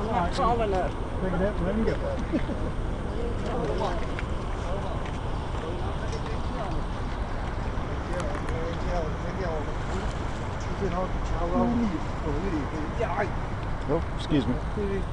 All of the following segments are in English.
not tall enough. Look at that, let me go. Oh, excuse me.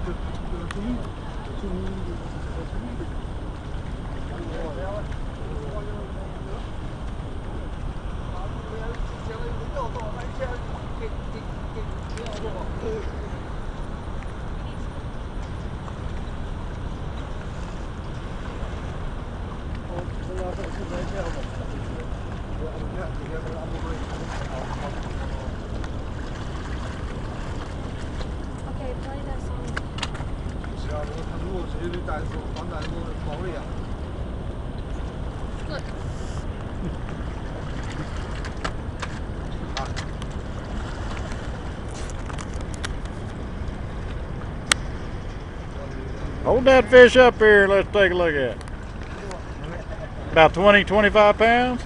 Okay, play that song. Look. Hold that fish up here. Let's take a look at it. About 20, 25 pounds.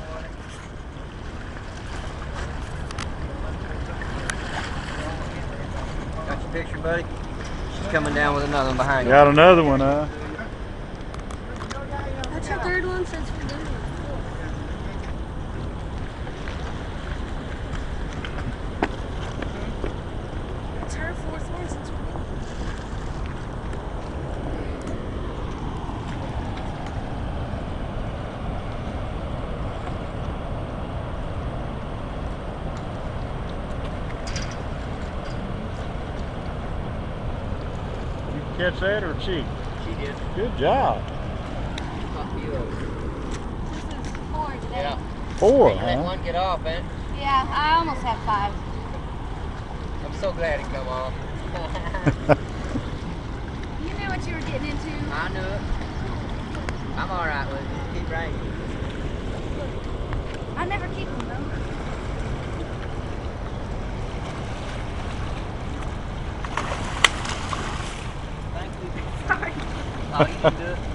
Got your picture, buddy? She's coming down with another one behind you. Got another one, huh? That's her third one since we're done. It's her fourth one since we're done. You catch that or she? She did. Good job. This is 4 today. Yeah. 4, You let huh? one get off, man. Yeah, I almost have 5. I'm so glad it come off. You knew what you were getting into. I knew it. I'm alright with it. Keep right. I never keep them though. Thank you. Sorry. Oh, you can do it.